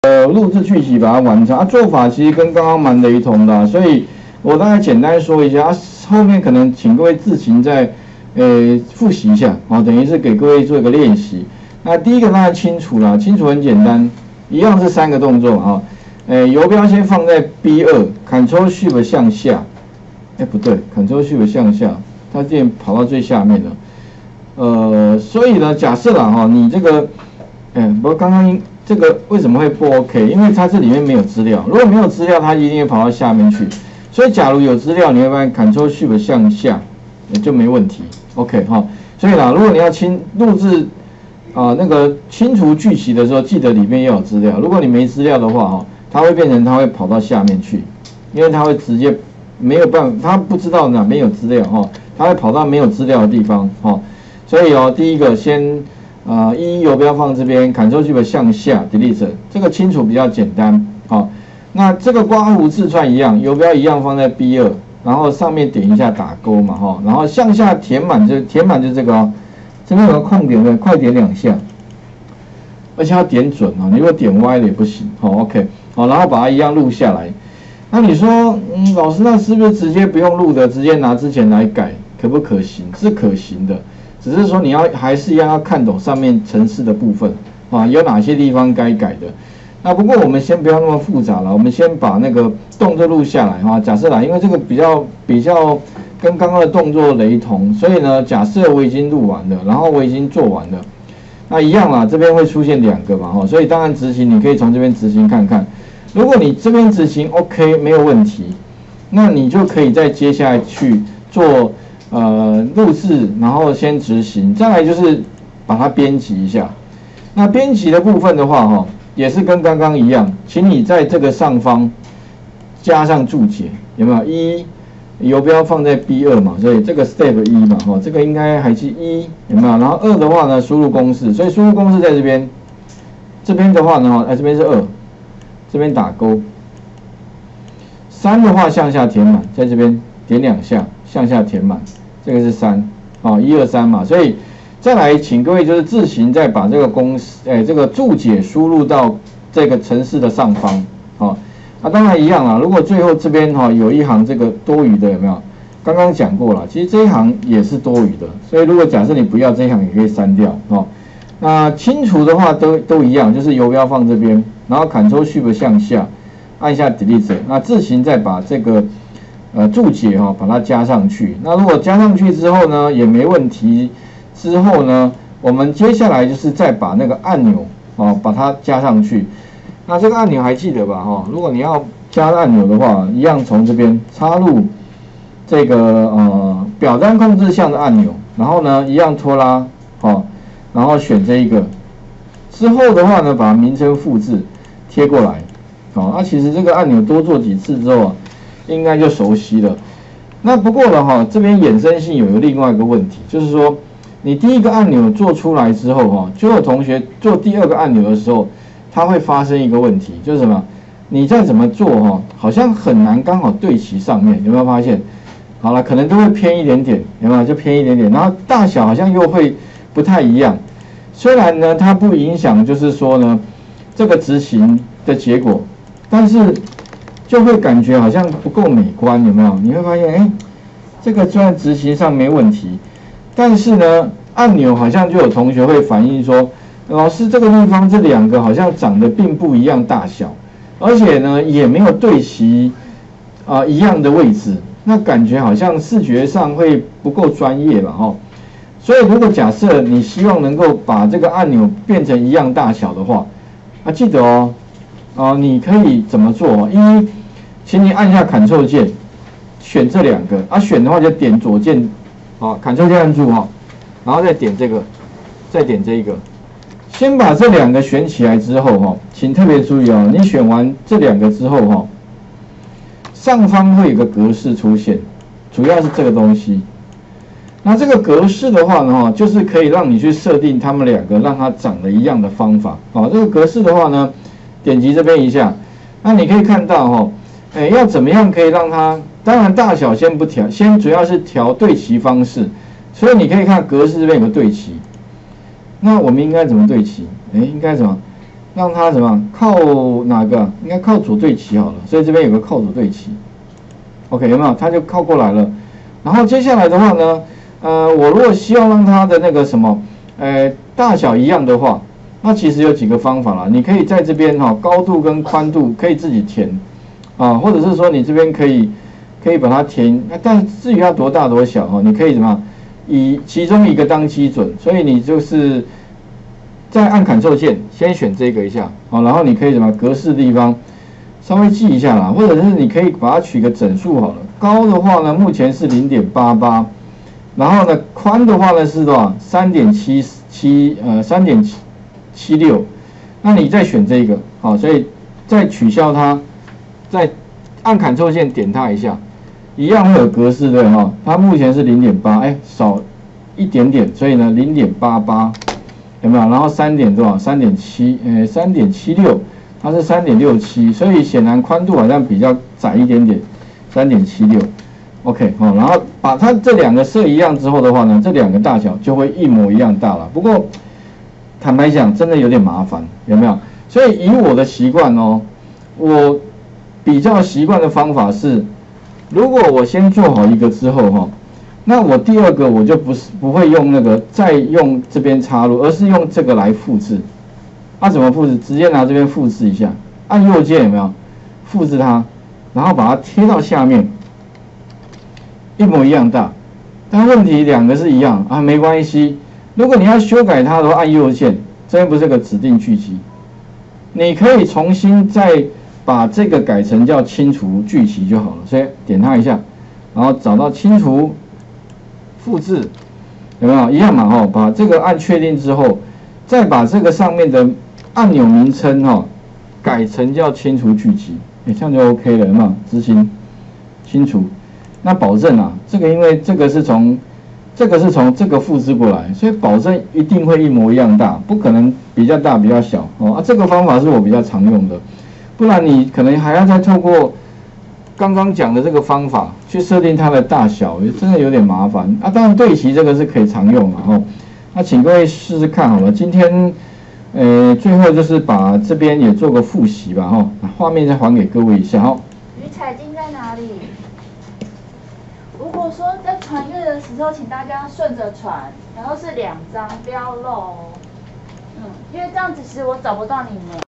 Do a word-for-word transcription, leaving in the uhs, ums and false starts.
个录制剧集把它完成啊，做法其实跟刚刚蛮雷同的、啊，所以我大概简单说一下啊，后面可能请各位自行再呃复习一下啊，等于是给各位做一个练习。那第一个当然清楚啦，清楚很简单，一样是三个动作啊，呃，游标先放在 B 二 ，Ctrl Shift 向下，哎不对 ，Ctrl Shift 向下，它这边跑到最下面了。呃，所以呢，假设啦哈，你这个，哎，不过刚刚这个为什么会不 OK？ 因为它这里面没有资料，如果没有资料，它一定会跑到下面去。所以假如有资料，你会发现 Ctrl Shift 向下，也就没问题。OK 哈，所以啦，如果你要清录制啊、呃、那个清除剧集的时候，记得里面要有资料。如果你没资料的话哈，它会变成它会跑到下面去，因为它会直接没有办法，它不知道哪边有资料哈，它会跑到没有资料的地方哈。所以哦，第一个先呃一游标放这边 ，Ctrl Shift 向下 delete， 这个清楚比较简单。好，那这个刮胡字串一样，游标一样放在 B 二，然后上面点一下打勾嘛哈，然后向下填满就填满就这个哦，这边有个空点的，快点两下，而且要点准哦，你如果点歪了也不行。好 ，OK， 好，然后把它一样录下来。那你说，嗯，老师，那是不是直接不用录的，直接拿之前来改，可不可行？是可行的。只是说你要还是要要看懂上面程式的部分啊，有哪些地方该改的。那不过我们先不要那么复杂了，我们先把那个动作录下来哈。假设啦，因为这个比较比较跟刚刚的动作雷同，所以呢，假设我已经录完了，然后我已经做完了，那一样啦，这边会出现两个嘛哈，所以当然执行你可以从这边执行看看。如果你这边执行 OK 没有问题，那你就可以再接下来去做。呃，录制，然后先执行，再来就是把它编辑一下。那编辑的部分的话，哈，也是跟刚刚一样，请你在这个上方加上注解，有没有？一游标放在 B 二 嘛，所以这个 step 一嘛，哈，这个应该还是一，有没有？然后二的话呢，输入公式，所以输入公式在这边，这边的话呢，哈，哎，这边是二，这边打勾。三的话向下填满，在这边点两下。向下填满，这个是三，啊，一二三嘛，所以再来，请各位就是自行再把这个公式，哎，这个注解输入到这个程式的上方，啊，啊，当然一样啊，如果最后这边哈、哦、有一行这个多余的有没有？刚刚讲过了，其实这一行也是多余的，所以如果假设你不要这一行，也可以删掉，哦，那清除的话都都一样，就是游标放这边，然后 Ctrl Shift 向下，按下 Delete， 那自行再把这个。呃，注解哈、哦，把它加上去。那如果加上去之后呢，也没问题。之后呢，我们接下来就是再把那个按钮哦，把它加上去。那这个按钮还记得吧？哈、哦，如果你要加按钮的话，一样从这边插入这个呃表单控制项的按钮，然后呢，一样拖拉，哦，然后选这一个。之后的话呢，把名称复制贴过来。哦，那其实这个按钮多做几次之后啊。应该就熟悉了。那不过了哈，这边衍生性有个另外一个问题，就是说，你第一个按钮做出来之后哈，就有同学做第二个按钮的时候，它会发生一个问题，就是什么？你再怎么做哈，好像很难刚好对齐上面，有没有发现？好了，可能都会偏一点点，有没有？就偏一点点，然后大小好像又会不太一样。虽然呢，它不影响，就是说呢，这个执行的结果，但是。就会感觉好像不够美观，有没有？你会发现，哎，这个虽然执行上没问题，但是呢，按钮好像就有同学会反映说，老师这个地方这两个好像长得并不一样大小，而且呢也没有对齐啊、呃、一样的位置，那感觉好像视觉上会不够专业了哈。所以如果假设你希望能够把这个按钮变成一样大小的话，啊记得哦，啊、呃、你可以怎么做？一请你按下 Ctrl 键，选这两个啊，选的话就点左键，好 ，Ctrl 键按住哈，然后再点这个，再点这一个，先把这两个选起来之后哈，请特别注意哦，你选完这两个之后哈，上方会有个格式出现，主要是这个东西。那这个格式的话呢哈，就是可以让你去设定它们两个让它长得一样的方法。好，这个格式的话呢，点击这边一下，那你可以看到哈。哎，要怎么样可以让它？当然大小先不调，先主要是调对齐方式。所以你可以看格式这边有个对齐。那我们应该怎么对齐？哎，应该怎么？ 让它怎么靠哪个？应该靠左对齐好了，所以这边有个靠左对齐。OK， 有没有？它就靠过来了。然后接下来的话呢，呃，我如果希望让它的那个什么，呃，大小一样的话，那其实有几个方法啦。你可以在这边哈、哦，高度跟宽度可以自己填，啊，或者是说你这边可以可以把它填，但至于要多大多小哈、哦，你可以怎么以其中一个当基准，所以你就是再按 Ctrl 键，先选这个一下，好，然后你可以怎么格式地方稍微记一下啦，或者是你可以把它取个整数好了。高的话呢，目前是 零点八八， 然后呢，宽的话呢是多少 ？三点七七 呃 三点七六， 那你再选这个，好，所以再取消它，再按 Ctrl 键点它一下，一样会有格式对哈，它目前是 零点八， 哎，少一点点，所以呢 零点八八， 有没有？然后三点多少 ？三点七， 呃 三点七六， 它是 三点六七， 所以显然宽度好像比较窄一点点 ，三点七六。OK， 好，然后把它这两个设一样之后的话呢，这两个大小就会一模一样大了。不过坦白讲，真的有点麻烦，有没有？所以以我的习惯哦，我比较习惯的方法是，如果我先做好一个之后哈，那我第二个我就不是不会用那个再用这边插入，而是用这个来复制。啊，怎么复制？直接拿这边复制一下，按右键有没有？复制它，然后把它贴到下面。一模一样大，但问题两个是一样啊，没关系。如果你要修改它的话，按右键，这边不是个指定聚集，你可以重新再把这个改成叫清除聚集就好了。所以点它一下，然后找到清除，复制，有没有一样嘛？哈，把这个按确定之后，再把这个上面的按钮名称哈改成叫清除聚集，哎，这样就 OK 了，有没有？执行清除。那保证啊，这个因为这个是从这个是从这个复制过来，所以保证一定会一模一样大，不可能比较大比较小哦。啊，这个方法是我比较常用的，不然你可能还要再透过刚刚讲的这个方法去设定它的大小，真的有点麻烦啊。当然对齐这个是可以常用的哦。那请各位试试看好了，今天呃最后就是把这边也做个复习吧哈，把画面再还给各位一下哦。 鱼彩金在哪里？如果说在传阅的时候，请大家顺着传，然后是两张，不要漏哦。嗯，因为这样子其实我找不到你们。